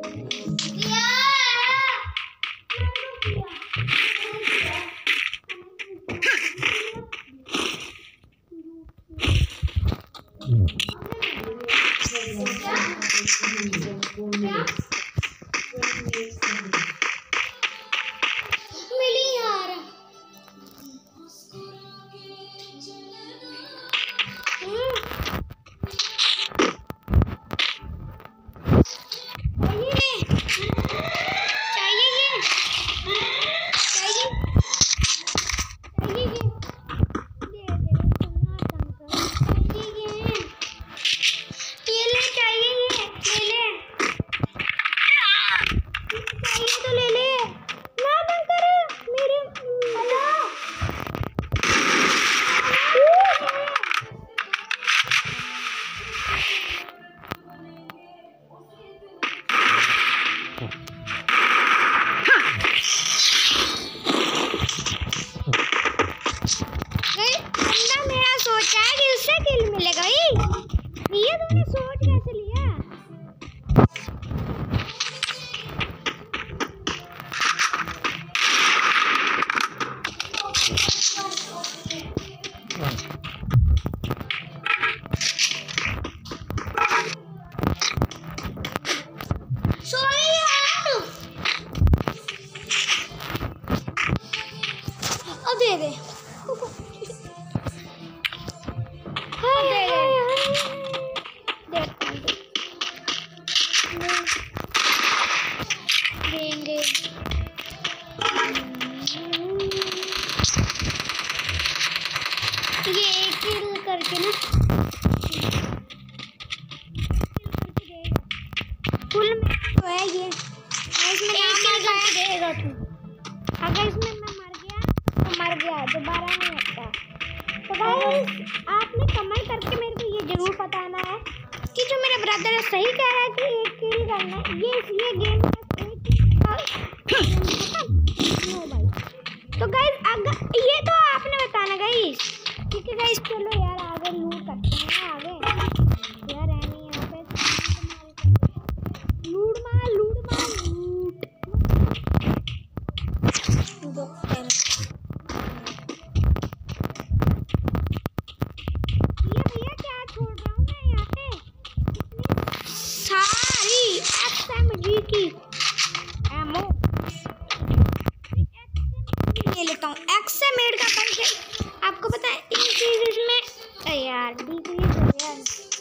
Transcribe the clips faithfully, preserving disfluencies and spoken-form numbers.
दे दे देंगे। ये एक किल करके ना फुल में तो है ये, इसमें नाम आ देगा तू। अगर इसमें मैं मर गया तो मर गया, दोबारा नहीं होता। तो गाइस आपने कमेंट करके मेरे को ये जरूर बताना है कि जो मेरा ब्रदर है सही कह रहा है कि एक किल करना है। ये ये गेम नो भाई। तो गाइस अगर ये तो आपने बताना गाइस, ठीक है गाइस। चलो यार आगे लूट करते हैं, आगे यार है नहीं यहाँ पे। लूट मार लूट मार लूट ये भैया क्या छोड़ रहा हूँ मैं यहाँ पे सारी एसएमजी की एमो ले लेता हूँ। एक्सएमेड का पंच आपको पता है इन चीज़ में यार डिक्रीज हो गया।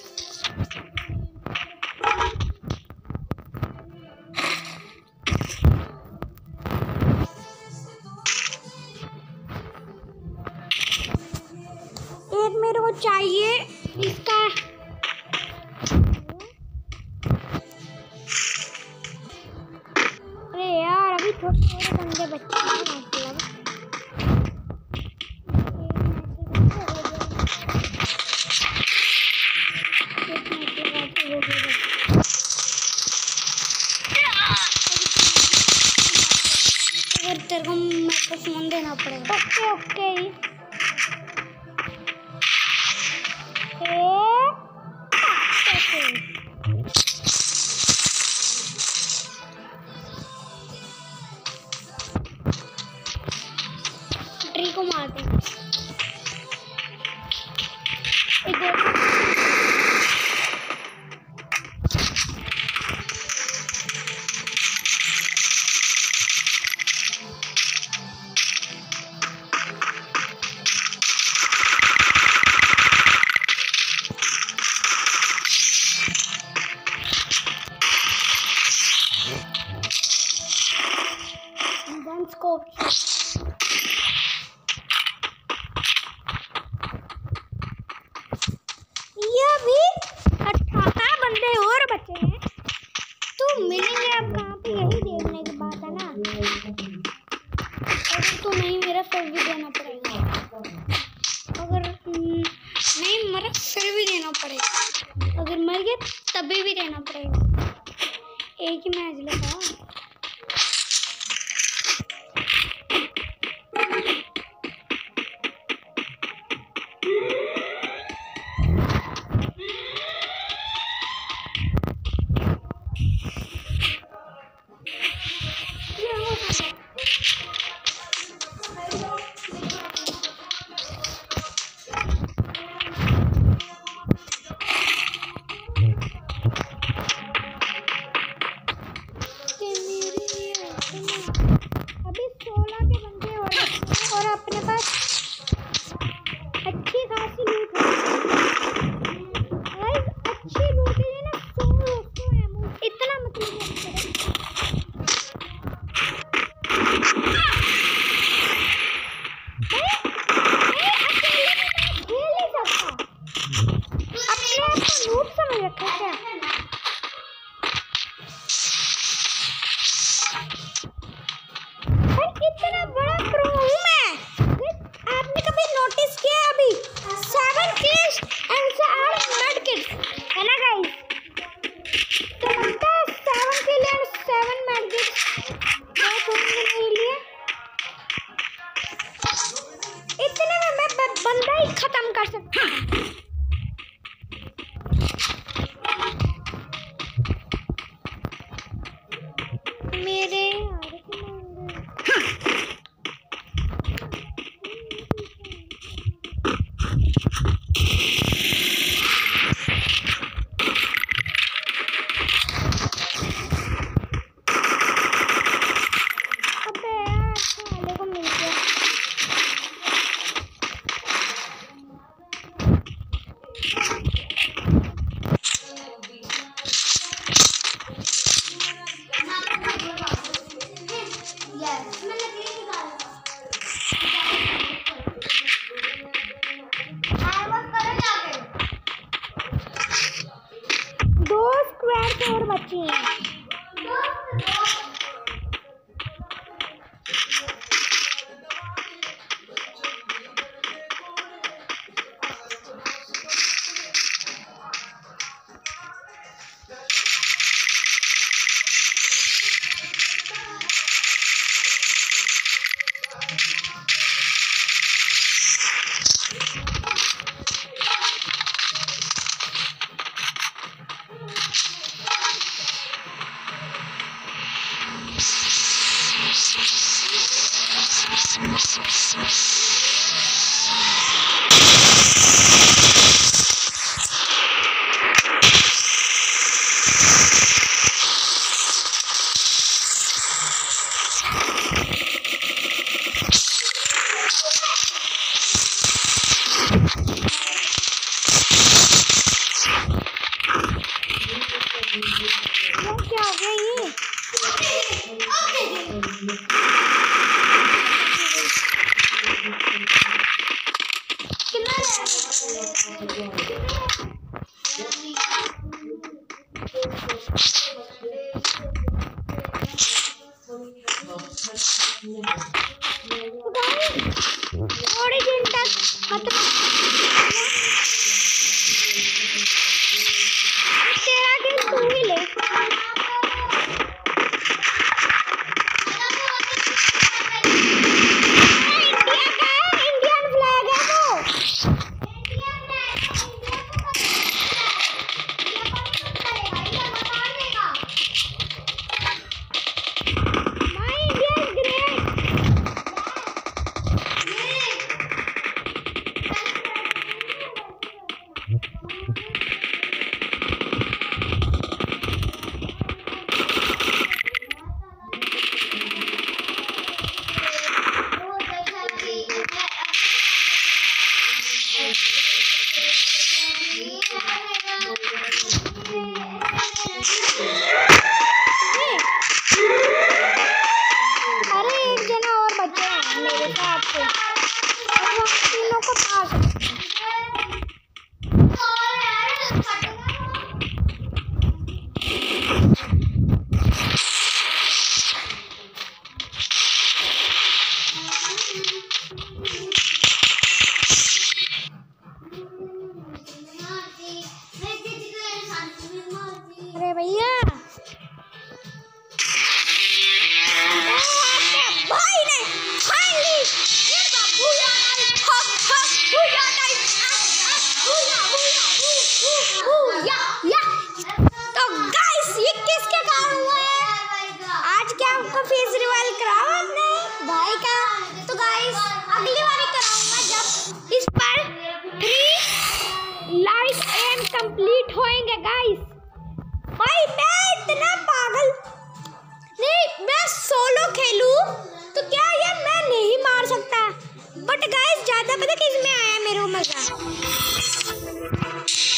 एक मेरे को चाहिए इसका अरे यार अभी थोड़े थोड़े बंदे बच्चे हैं मतलब तेरे को मेरे को फोन देना पड़ेगा। ओके ओके ट्री को मारते हैं। ये भी अठारह बंदे और बचे हैं तो मिलेंगे अब कहाँ पे, यही देखने की बात है ना। अगर तो नहीं मेरा फिर भी देना पड़ेगा, अगर नहीं मरा फिर भी देना पड़ेगा, अगर मर गया तभी भी देना पड़ेगा। एक ही मैच लगा। मेरे दो स्क्वायर और बची हैं। क्या हो गया ये? थोड़ी दिन तक मतलब तेरा गेम तू ही ले। अरे एक जना और बचे हैं मेरे साथ से, हम तीनों को पास अरे भैया भाई ने फाइनली ये तो बूया नाइट हा हा booyah night booyah booyah booyah या। तो गाइस ये किसके कारण हुआ है? आज क्या आपको फेस रिवील कराओ अपने भाई का? तो गाइस अगली बार कराऊंगा जब इस पर थ्री लाइफ एम कंप्लीट होएंगे गाइस। भाई मैं इतना पागल नहीं, मैं सोलो खेलूं तो क्या ये मैं नहीं मार सकता? बट गाइस ज्यादा पता किस में आया मेरे को मजा?